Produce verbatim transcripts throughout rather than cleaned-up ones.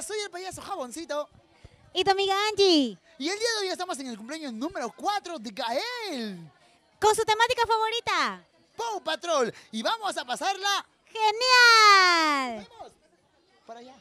Hola, soy el payaso Jaboncito. Y tu amiga Angie. Y el día de hoy estamos en el cumpleaños número cuatro de Gael. Con su temática favorita. Paw Patrol. Y vamos a pasarla... ¡Genial! ¡Vamos! Para allá.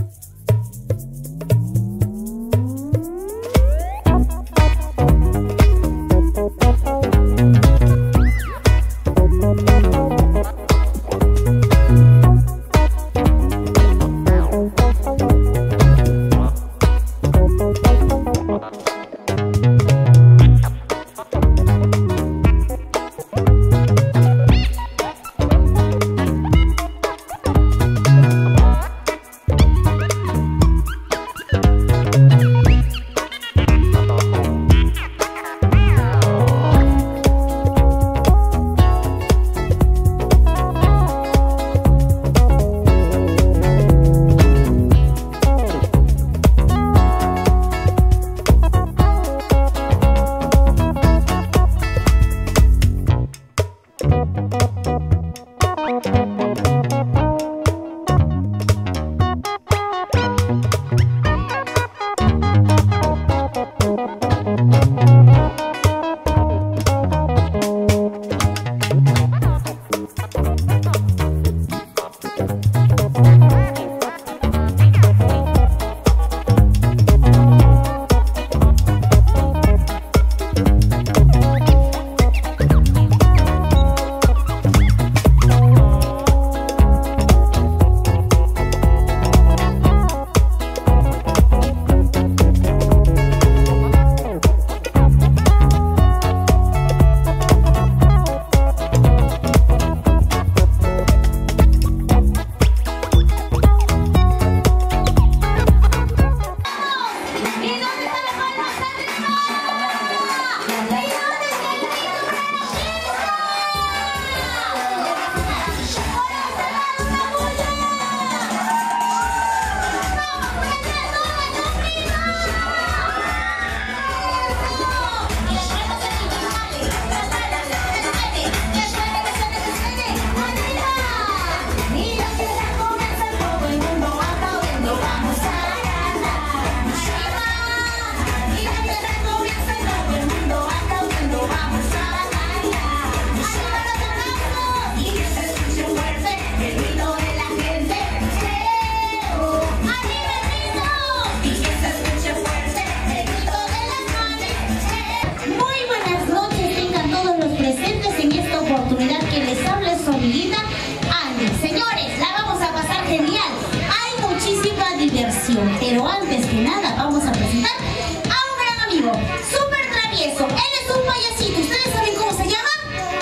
Pero antes que nada vamos a presentar a un gran amigo, súper travieso. Él es un payasito. ¿Ustedes saben cómo se llama?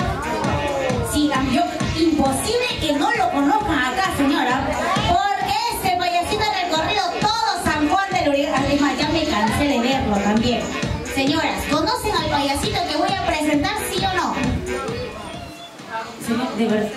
Sí, yo, imposible que no lo conozcan acá, señora, porque este payasito ha recorrido todo San Juan del Uribe. Además, ya me cansé de verlo también. Señoras, ¿conocen al payasito que voy a presentar, sí o no? Señor, de verdad.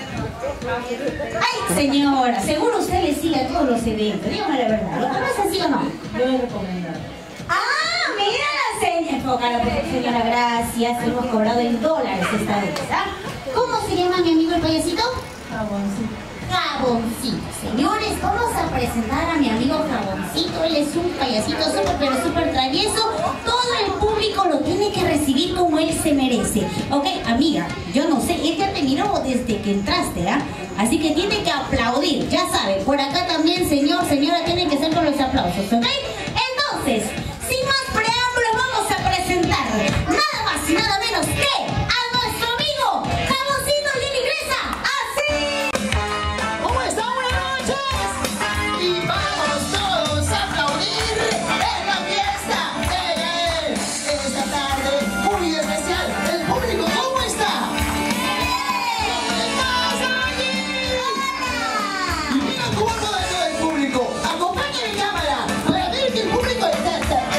Ay, señora, seguro usted le sigue a todos los eventos. Dígame la verdad, ¿lo conoce así o no? Yo he recomendado. Ah, mira la señora. Enfócala, señora, gracias. Hemos cobrado en dólares esta vez, ¿ah? ¿Cómo se llama mi amigo el payasito? Jaboncito. Jaboncito. Señores, vamos a presentar a mi amigo Jaboncito. Él es un payasito súper, pero súper travieso. Todo el público lo tiene que recibir como él se merece. Ok, amiga, yo no sé, él ya te miró desde que entraste, ¿ah? Así que tiene que aplaudir, ya saben. Por acá también, señor, señora, tienen que ser con los aplausos, ¿ok? Entonces, sin más preámbulos, vamos a presentar nada más y nada menos que a nuestro amigo Jaboncito. Y él ingresa así. ¿Cómo están? Buenas noches. Y vamos todos a aplaudir en la fiesta de Gael. Esta tarde muy especial. El público, ¿cómo está? ¿Dónde estás, Angie? Y mira cómo todo el público. Acompañen en cámara para ver que el público está...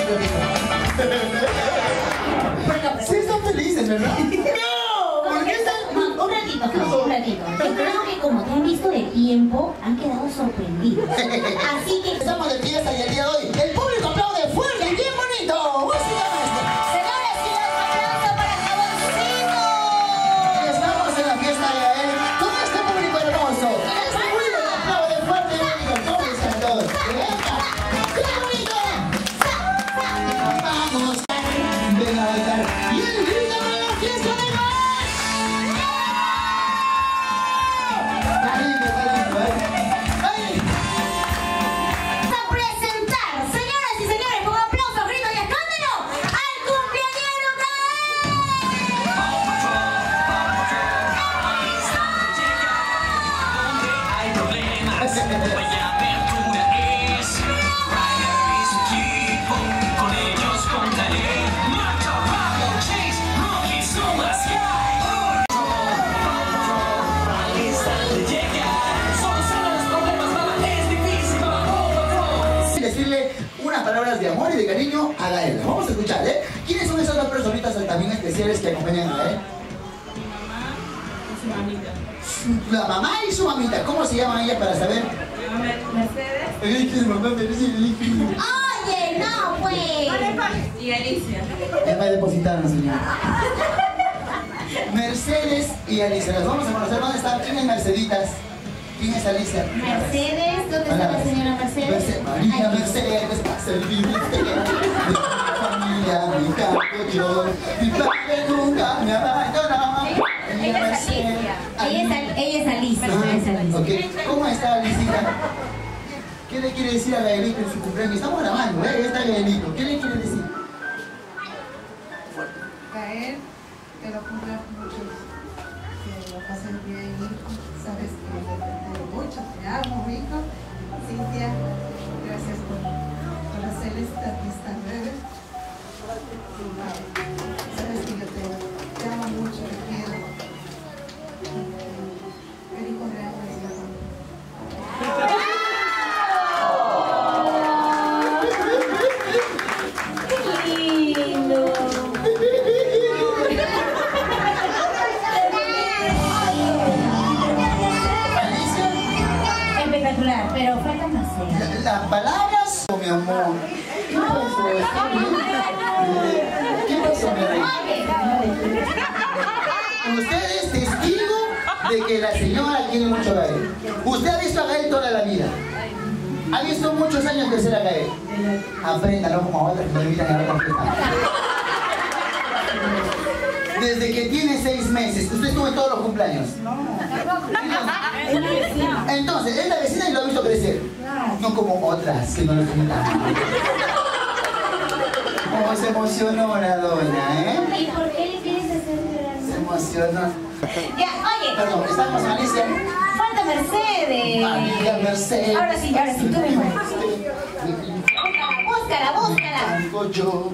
Sí están felices, ¿verdad? ¡No! ¿Por qué están...? No, un ratito, un ratito. Yo creo que como te han visto de tiempo, han quedado sorprendidos. Así que... Estamos de fiesta y el día de hoy el público aplaude fuerte y bien bonito. ¡Música, maestro! Señores, y un aplauso para Jaboncito. Estamos en la fiesta de Gael. Todo este público hermoso. Este público aplaude fuerte y bien bonito. ¿Cómo están todos? ¡Venga! palabras de amor y de cariño a Gael. Vamos a escuchar, ¿eh? ¿Quiénes son esas dos personitas también especiales que acompañan a Gael? Su mamita. La mamá y su mamita. ¿Cómo se llaman ellas para saber? Mercedes. Ay, que mamá merece el Oye, no, pues. Y Alicia. Es para depositarnos, señor. Mercedes y Alicia. Las vamos a conocer. ¿Dónde están? ¿Quién es Merceditas? ¿Quién es Alicia? Mercedes, ¿dónde está la señora Mercedes? Mercedes. María Ay, Mercedes, para servirte. Mi familia, mi campo, yo. Mi padre nunca me abandonó. Ella es Alicia. Ella es, Al- ella es Alicia. Ella es Alicia. Ok, ¿cómo está Alicita? ¿Qué le quiere decir a Gaelito en su cumpleaños? Estamos grabando, ¿eh? Ahí está Gaelito. ¿Qué le quiere decir? Gael, que lo cumplas mucho. Que lo pases bien, hijo. Sabes que depende de mucho. Te amo, hijo. Cintia, gracias por, por hacer esta fiesta breve. Sabes que yo te, te amo mucho, te quiero. Feliz cumpleaños, hijo. Lindo. Alicia, Espectacular, pero falta más. ¿eh? la- las palabras, oh, mi amor. ¿Qué pasó? ¿Está bien? ¿Qué pasó, mi reina? Usted es testigo de que la señora quiere mucho a Gael. Usted ha visto a Gael toda la vida. Ha visto muchos años crecer a Gael. Apréndalo como a otras que me invitan a otra fiesta. Desde que tiene seis meses. ¿Usted estuvo en todos los cumpleaños? Entonces, es la vecina y lo ha visto crecer. No como otras que no lo invitan. Cómo se emocionó la doña, ¿eh? ¿Y por qué le quieres hacer llorar? Se emocionó. Ya, oye. Perdón, estamos Alicia. Falta Mercedes. María Mercedes. Ahora sí, ahora sí, tú mismo. Búscala, búscala. Algo yo.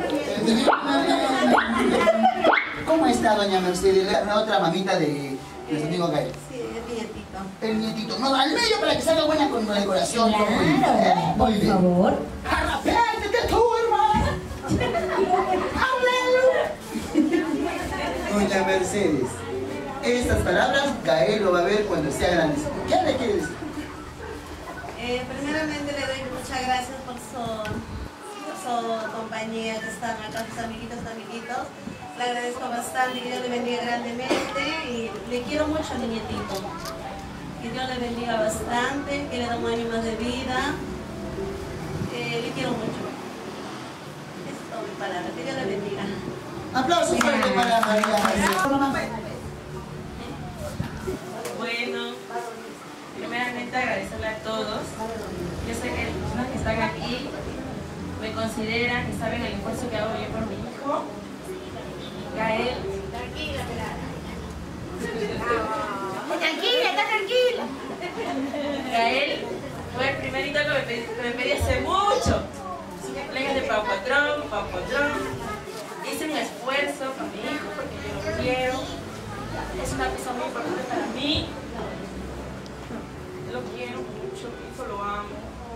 ¿Cómo está doña Mercedes? La otra mamita de nuestro amigo Gael. Sí, es mi nietito. El nietito. No, al medio para que salga buena con la decoración. todo muy bien, ¿eh? Claro, Muy por bien. favor. ¡Arrepiéntete tú, hermano! ¡Aleluya! Doña Mercedes, estas palabras Gael lo va a ver cuando sea grande. ¿Qué le quiere decir? Eh, primeramente le doy muchas gracias por su, por su compañía, que están acá, sus amiguitos, amiguitos. Le agradezco bastante, que Dios le bendiga grandemente y le quiero mucho, niñetito. Que Dios le bendiga bastante, que le dé un año más de vida. Eh, le quiero mucho. Es todo mi palabra, que Dios le bendiga. Aplausos fuerte para María Mercedes. Bueno, primeramente agradecerle a todos. Yo sé que las personas que están aquí me consideran y saben el esfuerzo que hago yo por mi hijo, Gael. Tranquila, está tranquila. Gael fue el primerito que me pedí, que me pedí hace mucho. Su cumpleaños de Pau Patrón, Pau Patrón. Hice un esfuerzo para mi hijo porque yo lo quiero. Es una pieza muy importante para mí. Lo quiero mucho, mi hijo lo amo.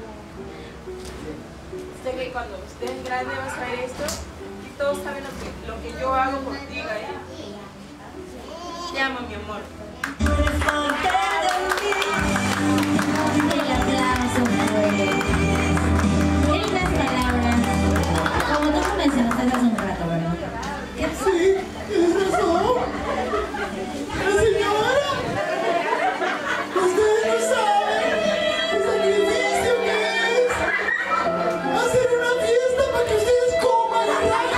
Sé que cuando estés grande vas a ver esto y todos saben lo que, lo que yo hago por ti, Gael. Te amo, mi amor. El aplauso, pues. Qué lindas palabras. Como tú me mencionaste hace un rato, ¿verdad? ¿Qué Sí, tienes razón. La señora. Ustedes no saben el sacrificio que es hacer una fiesta para que ustedes coman la raja.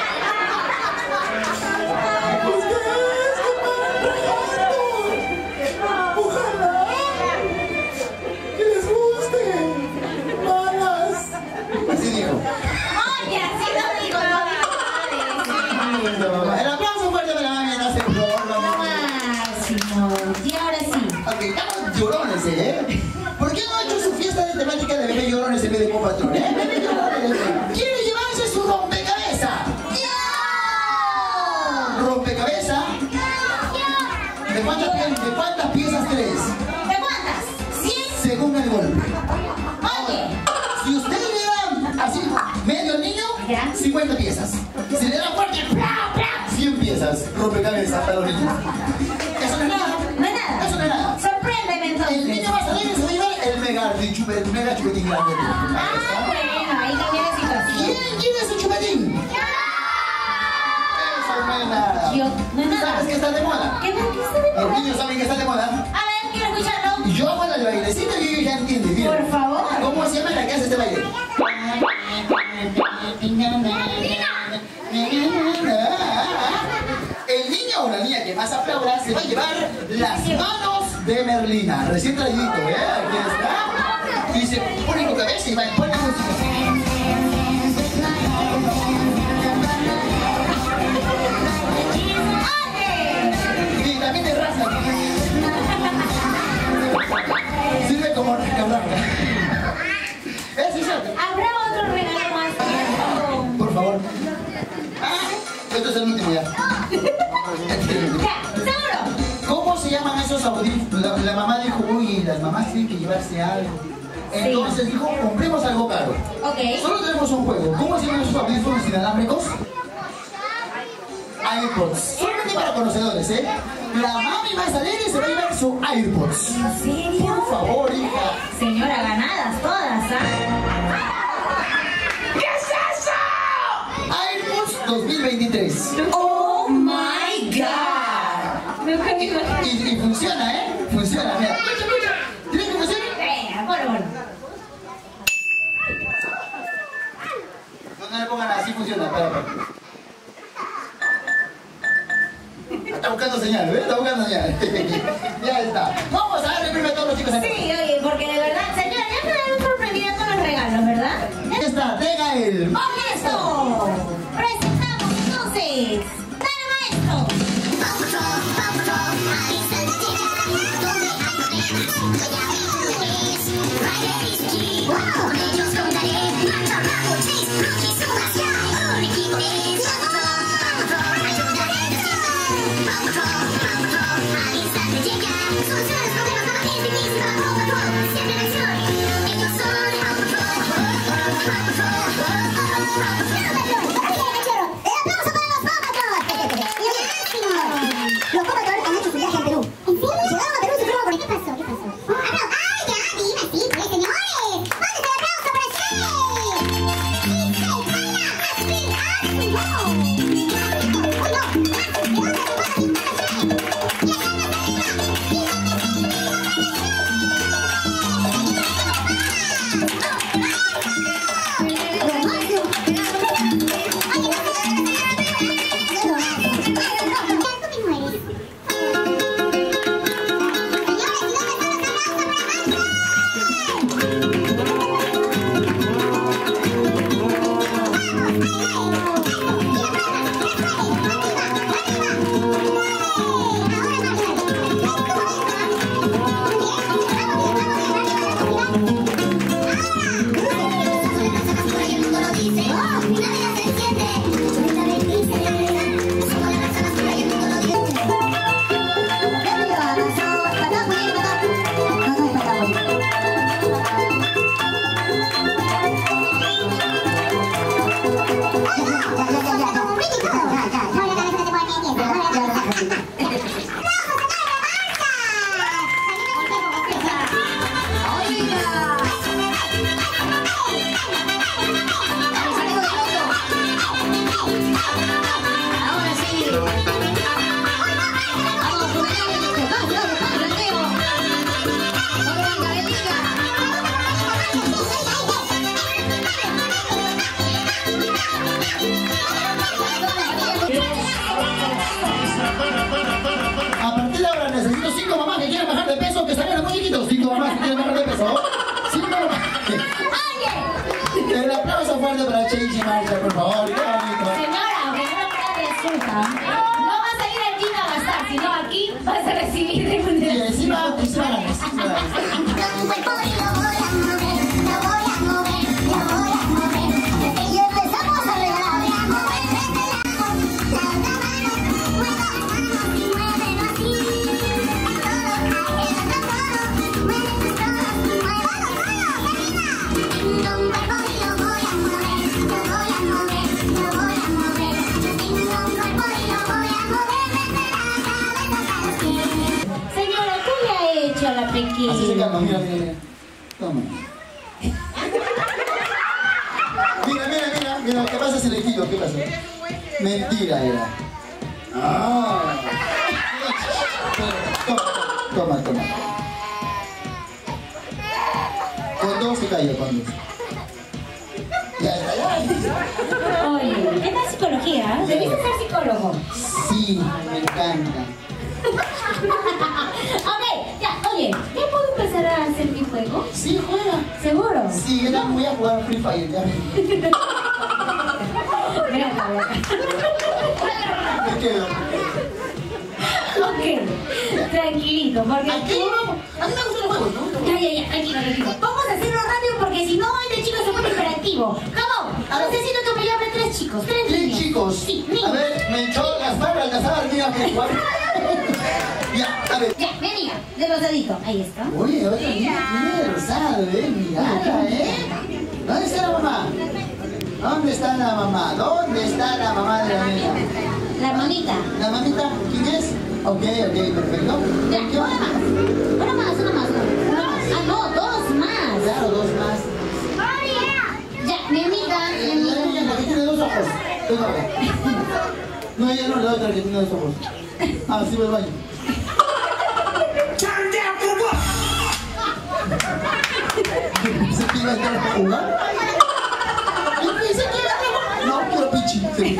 Ustedes se van rajando. Ojalá que les guste. Malas. Así dijo. Oye, así no digo, no digo. El aplauso fuerte para la mami, no se Lo máximo. Y ahora sí. Ok, estamos llorones, ¿eh? ¿Por qué no ha hecho su fiesta de temática de bebé llorones en vez de Pau Patrón, eh? Bebé llorones. ¿Quiere llevarse su rompecabezas? ¿Rompecabezas? ¿De cuántas, pie- ¿De cuántas piezas crees? ¿De cuántas? ¿Cien? Según el golpe. Oye. Si usted le da así, me cincuenta piezas. Si le da fuerte, ¡plá, plá! cien piezas. Rompecabezas para los niños. Eso no es nada. No es nada. Eso no es nada. Sorpréndeme entonces. El niño más alegre se va a llevar el mega, el chupe, el mega chupetín grande. Ah, bueno, ahí cambia la situación. ¿Quién quiere su chupetín? Eso no es nada. Yo, no es nada. ¿Sabes qué está de moda? ¿Qué tal que está de Los moda? niños saben que está de moda. A ver, quiero escucharlo. Y yo hago el bailecito y ellos ya entienden. Mira. Por favor. ¿Cómo se llama la que hace este baile? El niño o la niña que más aplauda se va a llevar las manos de Merlina. Recién traídito, ¿eh? Aquí está. Y se pone tu cabeza y va a poner música. Y también de raza. Sirve como rescabarla. Eso es cierto. ¿Habrá otro regalo más? Por favor. Ah, esto es el último ya. Ya, seguro. ¿Cómo se llaman esos audífonos? La, la mamá dijo, uy, las mamás tienen que llevarse algo. Entonces dijo, compremos algo caro. Ok. Solo tenemos un juego. ¿Cómo se llaman esos audífonos inalámbricos? AirPods. Solamente para conocedores, ¿eh? La mami más alegre se va a llevar su AirPods. ¿En serio? Por favor, hija. Señora, ganadas todas, ¿ah? ¿Qué es eso? AirPods dos mil veintitrés. ¡Oh, my God! Me fue mi imagen. Y, y funciona, ¿eh? Funciona, mira. Escucha, escucha. ¿Tienes que funcionar? Venga, bueno, bueno. No, no le pongan así, funciona. Espera, espera. Está buscando señal, ¿eh? Está buscando señal. Ya está. Vamos a darle primero a todos los chicos aquí. Sí, oye, porque de verdad, señora, ya me dan sorprendida con los regalos, ¿verdad? Ya está, tenga el ¡Maestro! Presentamos entonces al maestro. Los Paw Patrol han hecho su viaje al Perú. ¿En serio? Llegaron a Perú y se fueron por... ¿Qué pasó? ¿Qué pasó? ¡Ah, ay, ya! ¡Dime, sí, pues, señores! ¡Mándense el aplauso para A partir de ahora necesito cinco mamás que quieran bajar de peso, que salgan muy chiquitos. Cinco mamás que quieran bajar de peso. Cinco mamás. El aplauso fuerte para Chechi Marcha, por favor. Qué bonito. Señora, aunque no me resulta, no vas a ir al gym a gastar, sino aquí vas a recibir Y remuneración. encima, encima ganas, encima ganas. Y empezamos a regalar. calma, mira, mira, mira. Toma. Mira, mira, mira, mira, ¿qué pasa si le quito? ¿Qué pasa? Mentira era. Ah. Toma, toma, toma. Con dos se calla, con dos. Ya está, ya. Oye, ¿qué tal psicología? ¿Debiste ser psicólogo? Sí, me encanta. Ok, ya, oye, ¿ya puedo empezar a hacer mi juego? Sí, juega. ¿Seguro? Sí, yo también voy a jugar Free Fire, ya. Ven acá, ven acá. Me quedo. Ok, tranquilito, porque Aquí, tú... a mí me gustan los juegos, ¿no? Ya, ya, ya, tranquilo, tranquilo. Vamos a hacerlo rápido porque si no, este chico se pone hiperactivo. Vamos, necesito que me llamen tres chicos, tres Tres niños. chicos. Sí, niños. A ver, me echó las barras, las barras, mira que jugar. Ya, a ver. Ya, mi amiga, de rosadito. Ahí está. Oye, otra niña tiene rosado, eh, mirala, eh. ¿Dónde está la mamá? ¿Dónde está la mamá? ¿Dónde está la mamá de la niña? La mamita. ¿La mamita? ¿Quién es? Ok, ok, perfecto. Ya, una más. Una más, una más. Una más. Ah, no, dos más. Claro, dos más. Ya, mi amiga, mi Eh, La niña, amiga. la que tiene dos ojos. Dos ojos. No, ella no, la otra que tiene dos ojos. Ah, sí, voy al baño. ¿Se quiere entrar a jugar? ¿Se quiere entrar? No, quiero pichi. Sí.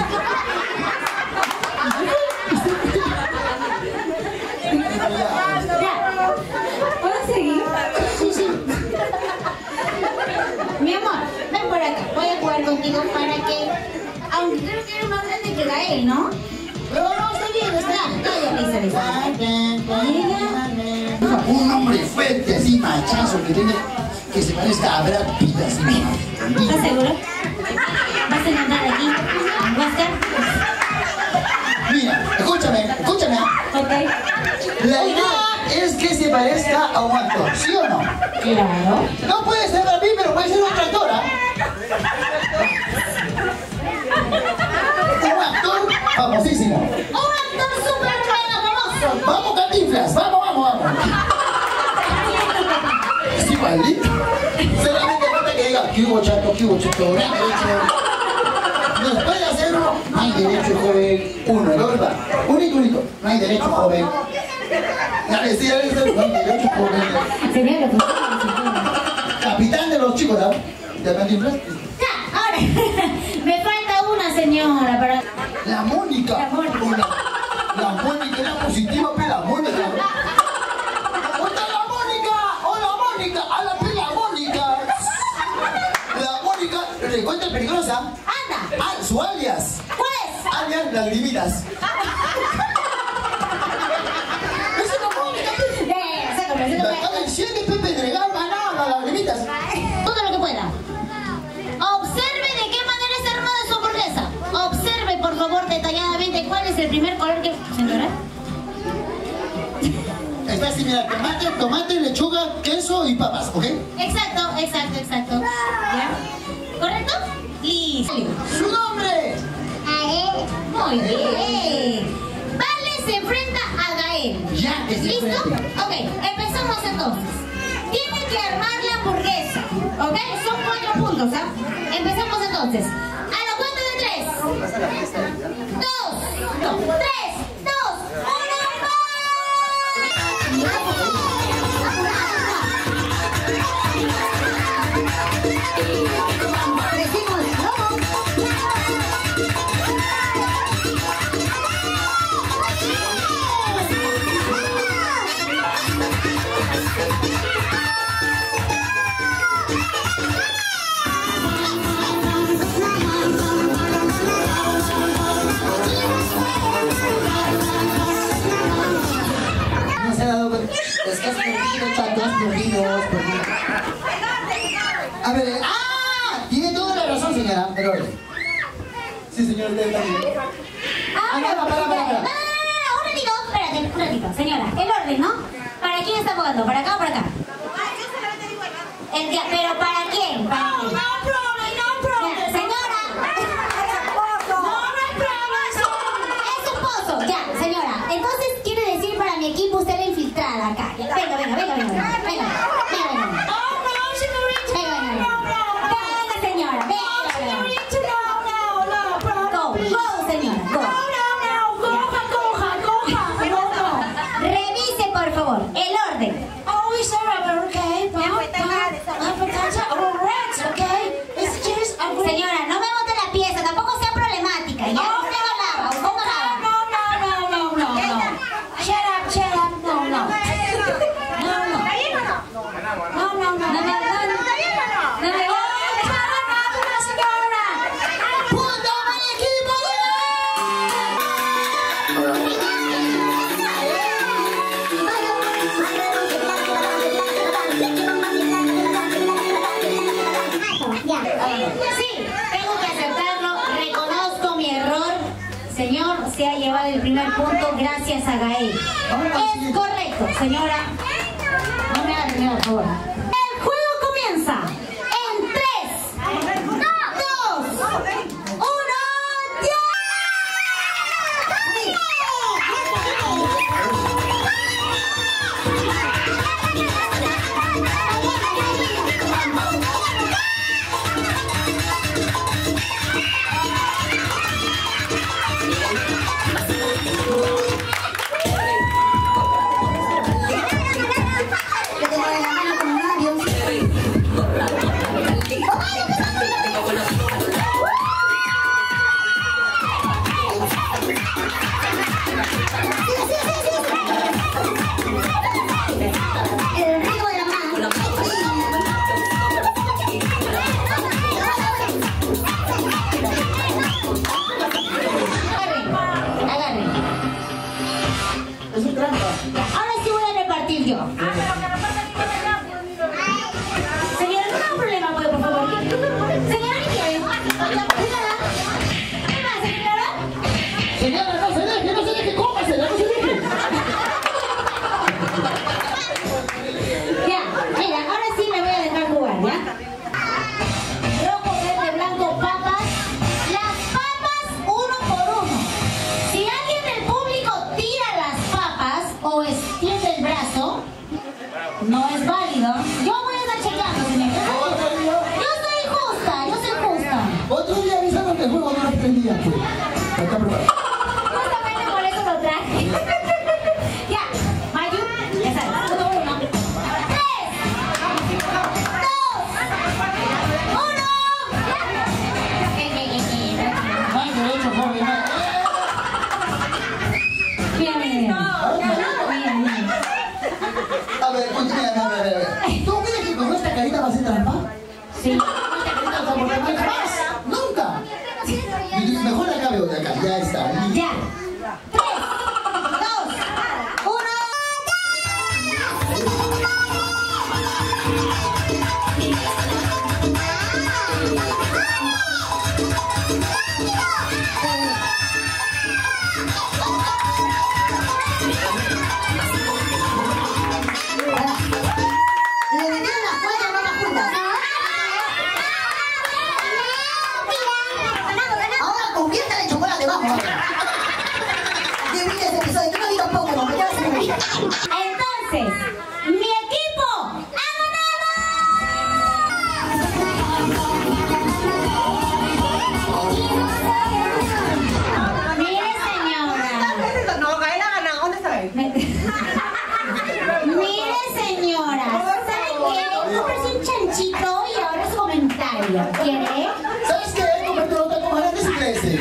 Ya. ¿Puedo seguir? Sí, sí. Mi amor, ven por acá. Voy a jugar contigo para que... Aunque creo que eres más grande que Gael, ¿no? Pero no, está bien, está Ya, ya, listo, listo. Un hombre fuerte, así, machazo, que tenga, que se parezca a Brad Pitt, así. ¿Estás seguro? ¿Vas a mandar aquí? ¿En Huáscar? Mira, escúchame, escúchame. Ok. La idea es que se parezca a un actor, ¿sí o no? Claro. No puede ser Brad Pitt, pero puede ser otra actora. Un actor famosísimo. Un actor súper mega famoso. Vamos, Cantinflas, vamos, vamos, vamos. Es igualito. Solamente falta que diga, ¿qué hubo, chato? ¿Qué hubo, chato? No hay derecho. Nos puede hacer uno. No hay derecho, joven. Uno, ¿no? ¿Verdad? Único, único. No hay derecho, joven. Dale, sí, dale, dale. No hay derecho, joven. Sería lo que fuera. Capitán de los chicos, ¿no? ¿De Cantinflas? Ya, ahora. Me falta una señora para... La Mónica. La Mónica. La Mónica era positiva, pero la Mónica. ¡Hola, la Mónica! ¡Hola, Mónica! ¡A la pela Mónica! La Mónica, recuenta peligrosa. ¡Anda! Ah, su alias. ¿Cuál es? Alias Lagrimitas. ¡Es una Mónica! Eh, sácame, La sácame. calle siete Pepe Dregal, ganaba las Lagrimitas. Todo lo que pueda. Observe de qué manera está armada su hamburguesa. Observe, por favor, detalladamente cuál es el primer color que... Señora. Está así, mira, tomate, tomate, lechuga, queso y papas, ¿ok? Exacto, exacto, exacto. ¿Ya? ¿Correcto? Listo. ¡Su nombre! Gael. Muy bien. Vale se enfrenta a Gael. Ya, que se ¿Listo? enfrente. Ok, empezamos entonces. Tiene que armar la hamburguesa. ¿Ok? Son cuatro puntos, ¿ah? Empezamos entonces. A la cuenta de tres. Dos. No, tres, dos, uno, ¡va! Decimos, ¡vamos! No se ha dado cuenta. Estás perdido, chato, estás perdido, estás perdido. A ver, eh, ¡ah! Tiene toda la razón, señora. Pero, sí, señora, usted está bien. Ah, para, para, para, para. No, no, no, no, un ratito, espérate, un ratito, señora. El orden, ¿no? ¿Para quién está jugando? ¿Para acá o para acá? El que- ¿Pero para quién? ¿Para quién? Ya, señora. Es un pozo. Ya, señora. Entonces quiere decir para mi equipo usted la infiltrada acá. Ya, venga, venga, venga, venga, venga. Venga. Ya. Sí, tengo que aceptarlo, reconozco mi error. Señor, se ha llevado el primer punto gracias a Gael. Es correcto, señora. No me haga miedo, por favor. El juego comienza en tres, dos, uno, ¡ya! Que te mueve la mano como un avión. El ritmo de la mano. Agarren, agarren. Es un trampa. Ahora sí voy a repartir yo. Señora, no hay problema, pues, por favor. Señora, ¿qué quiere? Señora, ¿qué más, señora? Señora, no se deje, no se deje, cómasela, no se deje. Ya, mira, ahora sí me voy a dejar jugar, ¿ya? Rojo, verde, blanco, papas. Las papas uno por uno. Si alguien del público tira las papas o extiende el brazo, no es válido. Yo voy a estar chequeando, señor. Otro día, Yo soy justa, yo soy justa. otro día avisaron que el juego dura tres días, pues. Está preparado. Justamente por eso lo traje. Ya, Mayu, ya sabes, uno, uno. Tres, dos, uno. Eh, eh, eh, eh. No hay derecho, joven. no hay- Bien, bien, bien. Bien, bien. A ver, escúchame, a ver, a ver, a ver. ¿Tú crees que con esta carita va a ser trampa? Sí. Esta carita no se va a poner jamás. Nunca. Y mejor acá veo de acá, ya está. Ya. Tres, dos, uno. Le metieron las cuatro papas juntas. Ahora conviértela en chocolate, vamos. Yo vi ese episodio, yo no digo Pokémon, pero ya se me olvidó. Entonces, mi equipo ha ganado. Mire, señora. No, Gael ha ganado. ¿Dónde está Gael? Mire, señora. ¿Sabe qué? Cómprese un chanchito y ahora su comentario. ¿Quiere? ¿Sabes qué? Comerte los tacos más grandes y crece.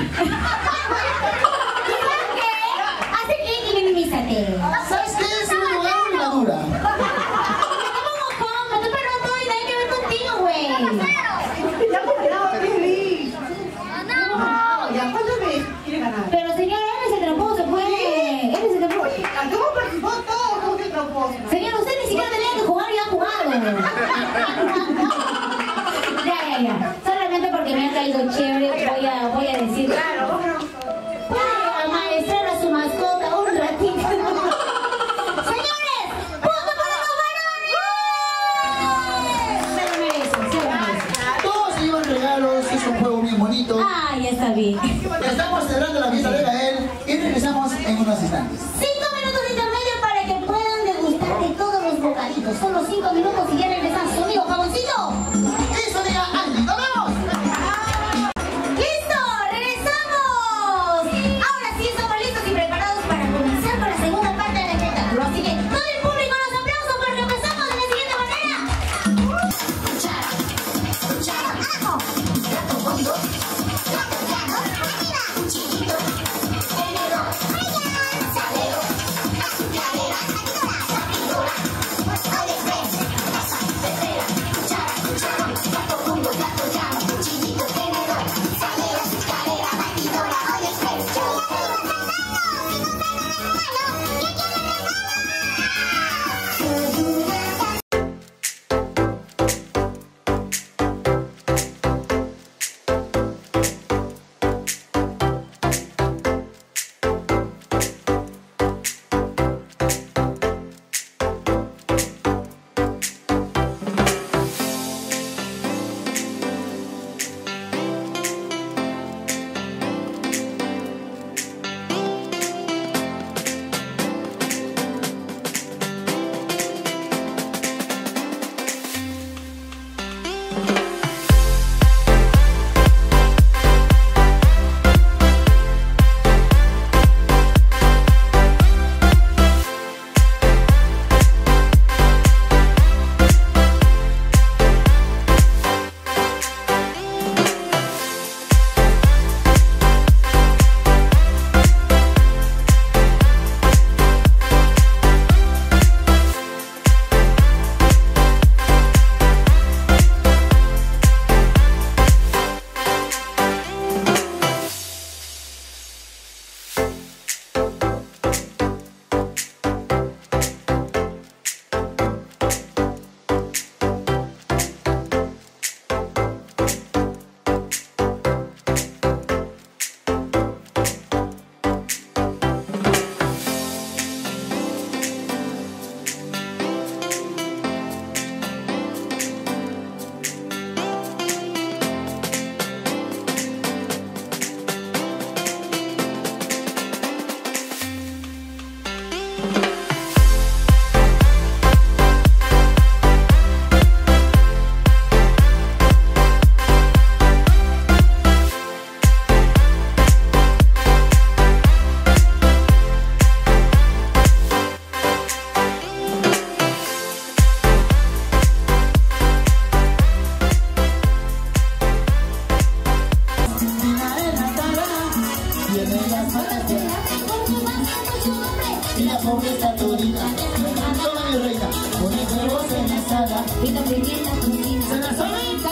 ¿Sabes qué? Hace clic y minimízate. ¿Sabes qué? Si me jugaron la dura. ¿Cómo mojón? Me estoy preguntando y nada que ver contigo, güey. Ya comprado, feliz. Ya, ¿cuánto me quiere ganar? Pero señora, él es el tramposo, pues. Él es el tramposo. ¿Cómo participó todo? ¿Cómo que tramposo? Señor, usted ni siquiera tenía que jugar y ha jugado. Ya, ya, ya. Solamente porque me ha caído chévere, voy a, voy a decir. Claro, Puede amaestrar a su mascota un ratito. Señores, punto para los varones. Se lo merecen, se lo merecen. Todos se llevan regalos, es un juego bien bonito. Ah, ya está bien. Estamos cerrando la fiesta de Gael y regresamos en unos instantes. Cinco minutos de intermedio para que puedan degustar de todos los bocaditos. Solo cinco minutos y ya regresamos. Amigo, jaboncito. Eso diga Andy, ¡nos vemos! ¡Listo! ¡Regresamos! Ahora sí estamos listos y preparados para comenzar con la segunda parte del espectáculo. Así que todo el público los aplausos porque empezamos de la siguiente manera. Cuchara, cuchara, ajo, plato hondo, plato plano, arriba, cuchillito, tenedor, salero, con esta torita. Toma mi reina, con el huevo en la sala. Y la pimienta con ¿Se la saben?